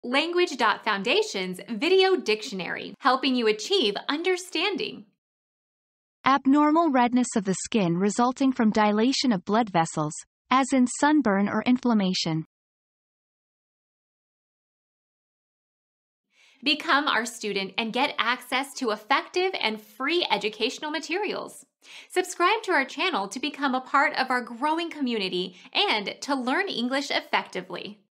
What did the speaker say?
Language.Foundation's Video Dictionary, helping you achieve understanding. Abnormal redness of the skin resulting from dilation of blood vessels, as in sunburn or inflammation. Become our student and get access to effective and free educational materials. Subscribe to our channel to become a part of our growing community and to learn English effectively.